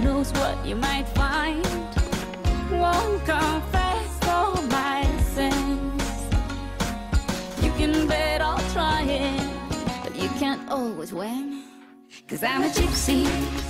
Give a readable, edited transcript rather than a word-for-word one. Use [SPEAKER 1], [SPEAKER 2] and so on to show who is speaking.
[SPEAKER 1] knows what you might find. Won't confess all my sins. You can bet I'll try it, but you can't always win. 'Cause I'm a gypsy,